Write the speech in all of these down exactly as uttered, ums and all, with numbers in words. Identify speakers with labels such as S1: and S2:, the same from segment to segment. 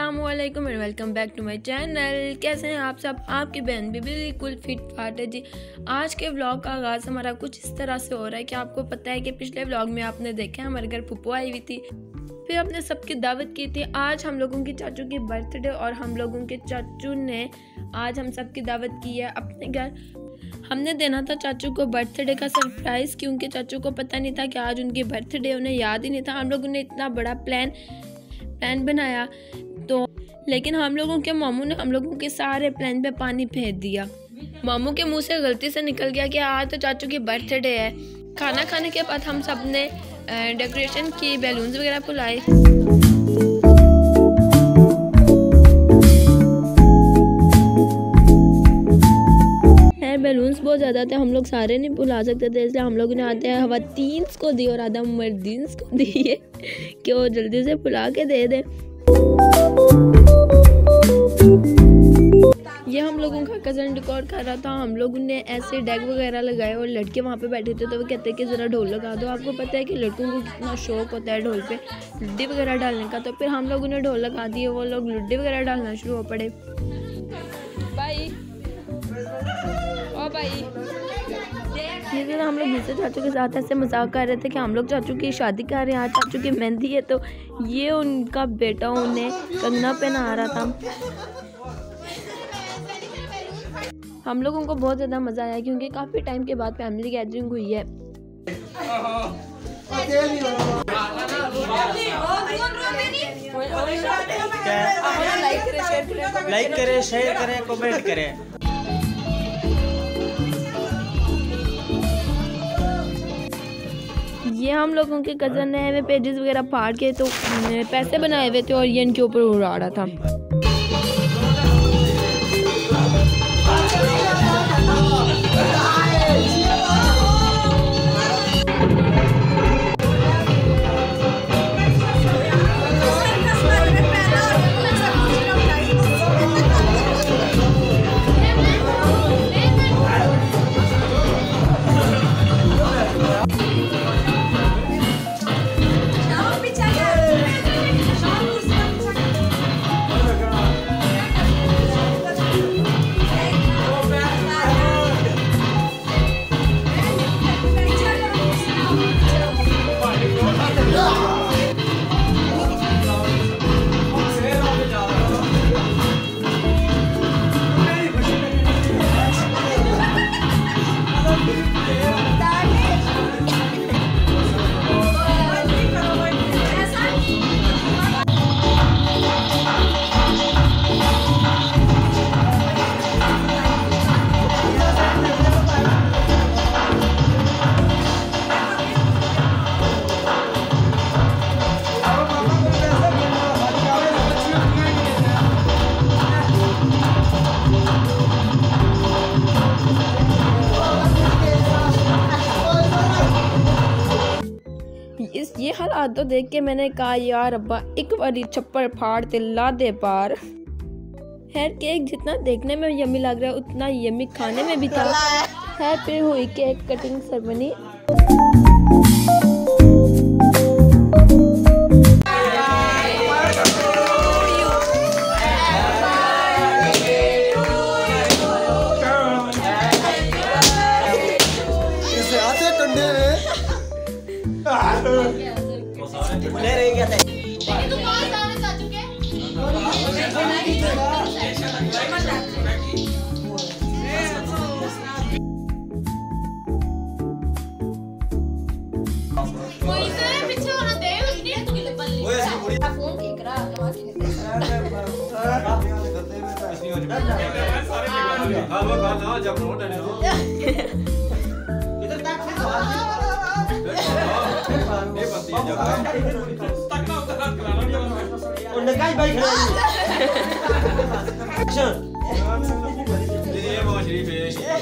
S1: अस्सलामुअलैकुम and welcome back to my channel. कैसे हैं आप सब? आपकी बहन भी बिल्कुल फिट फाट है जी। आज के व्लॉग का आगाज़ हमारा कुछ इस तरह से हो रहा है कि आपको पता है कि पिछले व्लॉग में आपने देखा हमारे घर पुप्पो आई हुई थी, फिर हमने सबकी दावत की थी। आज हम लोगों की चाचू की बर्थडे और हम लोगों के चाचू ने आज हम सबकी दावत की है अपने घर। हमने देना था चाचू को बर्थडे का सरप्राइज़, क्योंकि चाचू को पता नहीं था कि आज उनकी बर्थडे, उन्हें याद ही नहीं था। हम लोगों ने इतना बड़ा प्लान प्लान बनाया तो लेकिन हम लोगों के मामू ने हम लोगों के सारे प्लान पे पानी फेंक दिया। मामू के मुंह से गलती से निकल गया कि आज तो चाचू की बर्थडे है। खाना खाने के बाद हम सब ने डेकोरेशन की, बैलून्स वगैरह फुलाए। बैलून्स बहुत ज़्यादा थे, हम लोग सारे नहीं भुला सकते थे, इसलिए हम लोगों ने आते हैं हवा तीन्स को दी और आधा मर्दीन्स को दिए कि वो जल्दी से फुला के दे दे। ये हम लोगों का कज़न डेकोर कर रहा था। हम लोगों ने ऐसे डेक वगैरह लगाए और लड़के वहाँ पे बैठे थे, तो वो कहते हैं कि ज़रा ढोल लगा दो। आपको पता है कि लड़कों को कितना शौक होता है ढोल पे लुड्डी वगैरह डालने का, तो फिर हम लोगों ने ढोल लगा दिए, वो लोग लुड्डी वगैरह डालना शुरू हो पड़े। बाई ओ भाई, ये दिन हम लोग दूसरे चाचू के साथ ऐसे मजाक कर रहे थे कि हम लोग चाचू की शादी कर रहे हैं, आज चाचू की मेहंदी है, तो ये उनका बेटा उन्हें कंगना पहना रहा था। हम लोगों को बहुत ज़्यादा मज़ा आया क्योंकि काफ़ी टाइम के बाद फैमिली गैदरिंग हुई है।
S2: लाइक करें, शेयर करें, कमेंट करें।
S1: ये हम लोगों के कज़न ने हमें पेजेस वगैरह फाड़ के तो पैसे बनाए हुए थे और ये इनके ऊपर उड़ा रहा था। इस ये हालात तो देख के मैंने कहा यार अब्बा एक बारी छप्पर फाड़ ते ला दे पार। खैर केक जितना देखने में यम्मी लग रहा है उतना यम्मी खाने में भी था। खैर फिर हुई केक कटिंग सेरेमनी।
S2: ले रही क्या थे?
S3: तू कौन सा है चाचू के? कोई से पीछे होना दे उसने तू किले बल्ली। फोन ठीक रहा लगा के
S4: हां वो खाना जब नोट है इधर तक ये बत्ती जब तक ना उतर कराना
S2: और लगाई भाई खड़ा चल
S4: ये बहुत शरीफ है।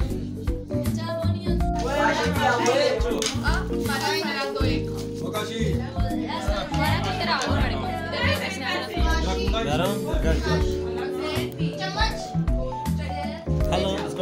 S3: आ मारा मेरा तो एक
S4: मुकाशी
S3: तेरा और बड़े इधर भी प्रश्न आ रहा
S2: गरम
S3: चम्मच
S2: हेलो इसको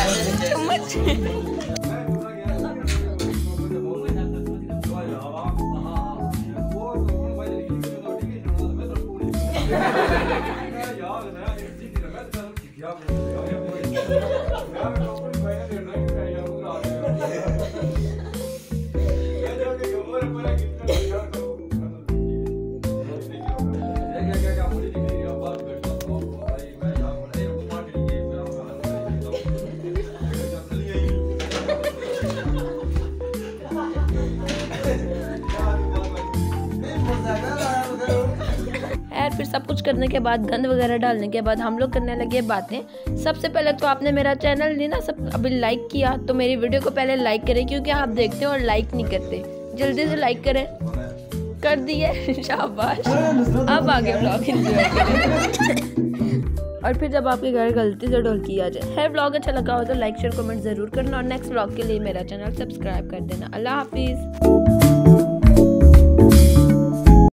S1: फिर सब कुछ करने के बाद, गंद वगैरह डालने के बाद हम लोग करने लगे बातें। सबसे पहले तो आपने मेरा चैनल नहीं ना सब अभी लाइक किया, तो मेरी वीडियो को पहले लाइक करें, क्योंकि आप देखते हो और लाइक नहीं करते। जल्दी से लाइक करें। कर दिए, शाबाश। अब आगे व्लॉग एंजॉय करें। और फिर जब आपके घर गलती से ढोलकी आ जाए। है व्लॉग अच्छा लगा हो तो लाइक शेयर कमेंट ज़रूर करना, और नेक्स्ट व्लॉग के लिए मेरा चैनल सब्सक्राइब कर देना। अल्लाह हाफिज़।